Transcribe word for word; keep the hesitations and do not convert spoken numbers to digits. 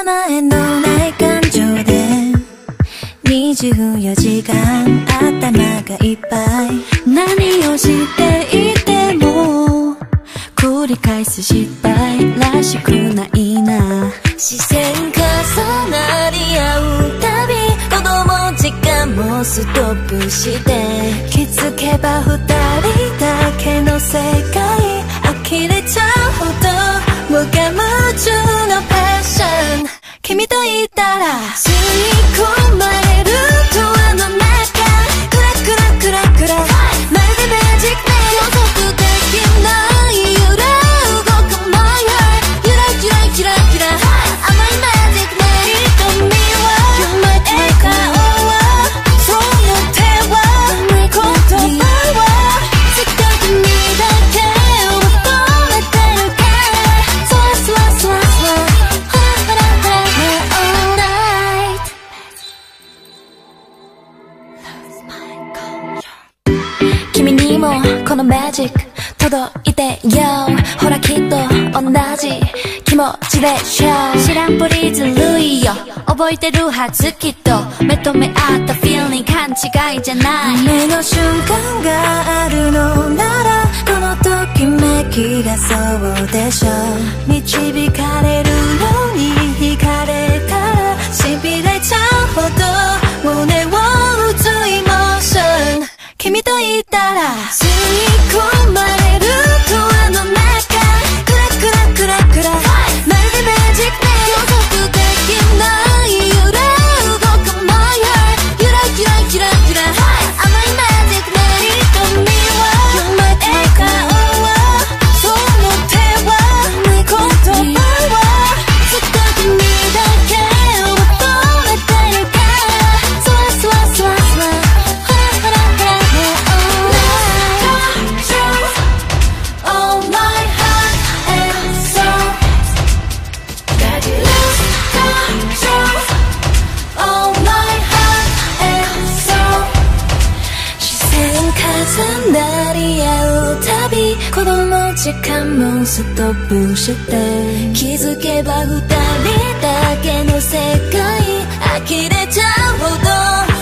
叶えのない感情でにじゅうよじかん頭がいっぱい。何をしていても繰り返す失敗らしくないな。視線重なり合うたび子供時間もストップして気づけば二人だけの世界呆れちゃうほど無我夢中のパッション。君といたら吸い込まれるドアの中クラクラクラクラ、まるでマジックね。予測できない揺れ動く My heart ゆらゆらゆらゆら甘いマジックね。瞳は You might 笑顔はそうよ手は言葉はずっと君だけを求めてるからそわそわそわそわ君にもこのマジック届いてよ。ほらきっと同じ気持ちでしょ。知らんぷりずるいよ。覚えてるはずきっと目と目合った feeling 勘違いじゃない。夢の瞬間があるのならこのときめきがそうでしょう。導かれるように惹かれたらしびれちゃうほど胸を打つイモーション。君といたら吸い込まれるドアの中クラクラクラクラ、まるでマジックね。予測できない揺れ動く My heart ゆらゆらゆらゆら甘いマジックね。瞳は You might 笑顔はその手は言葉はずっと君だけを求めてるからそわそわそわそわなり合うたび子供時間もストップして気づけば二人だけの世界呆れちゃうほど